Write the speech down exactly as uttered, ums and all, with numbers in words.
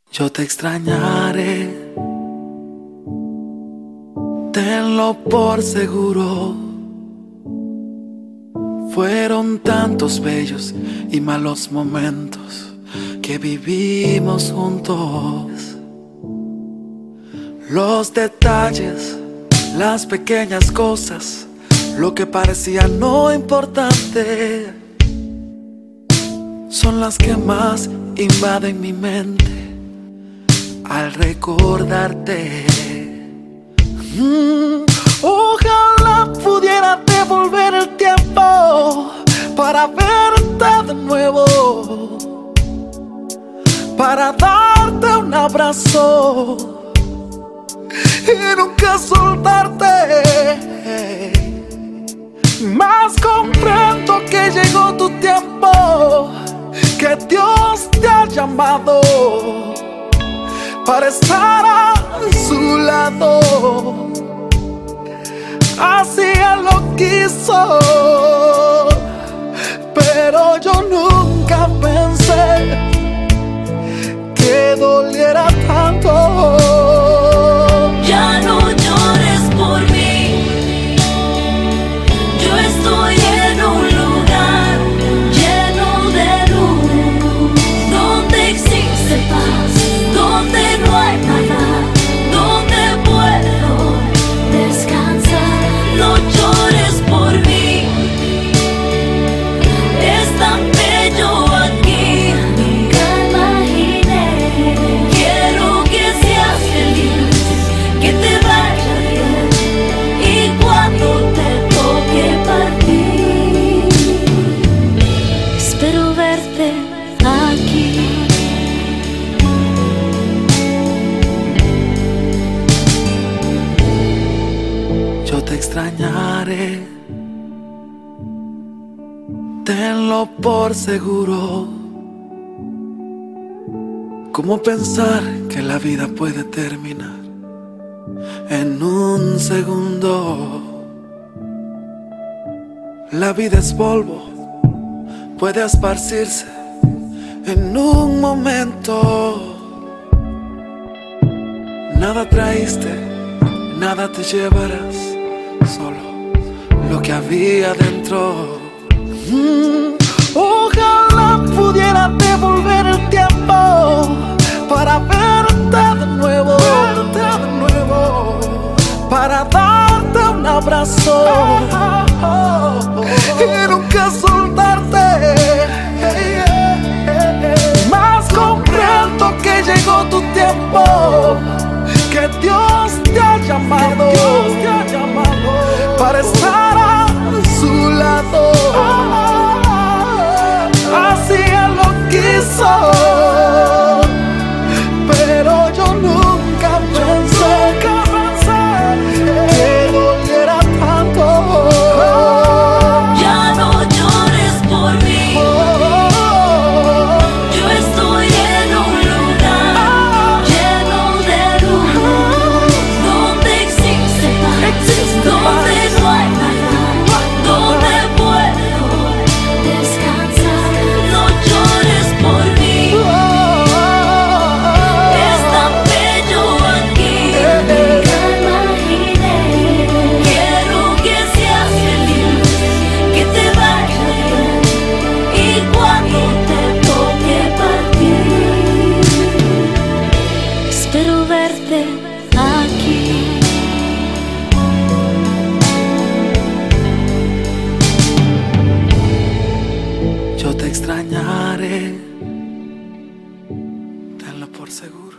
Yo te extrañaré, tenlo por seguro. Fueron tantos bellos y malos momentos que vivimos juntos. Los detalles, las pequeñas cosas, lo que parecía no importante, son las que más invaden mi mente al recordarte. Mm, ojalá pudiera devolver el tiempo para verte de nuevo, para darte un abrazo y nunca soltarte. Mas comprendo que llegó tu tiempo, que Dios te ha llamado para estar a su lado. Así Él lo quiso, pero yo nunca pensé que doliera tanto. Ya no llores por mí, yo estoy en un lugar lleno de luz, donde existe paz, donde no hay nada, donde puedo descansar. No llores por mí, es tan bello aquí, nunca imaginé. Quiero que seas feliz, que te vaya bien, y cuando te toque partir, espero verte aquí. Yo te extrañaré, tenlo por seguro. ¿Cómo pensar que la vida puede terminar en un segundo? La vida es polvo, puede esparcirse en un momento. Nada traíste, nada te llevarás, solo lo que había dentro. Mm, ojalá pudiera devolver el tiempo para verte de nuevo, verte de nuevo, para darte un abrazo y nunca soltarte. Mas comprendo que llegó tu tiempo, que Dios te ha llamado, Dios te ha llamado para estar a su lado. Así Él lo quiso, pero yo nunca pensé que doliera tanto. Ya no llores por mí, yo estoy en un lugar lleno de luz, donde existe paz, donde no hay nada, donde puedo descansar. No llores por mí, es tan bello aquí, nunca imaginé. Quiero que seas feliz, que te vaya bien, y cuando te toque partir, espero verte aquí. Yo te extrañaré, tenlo por seguro.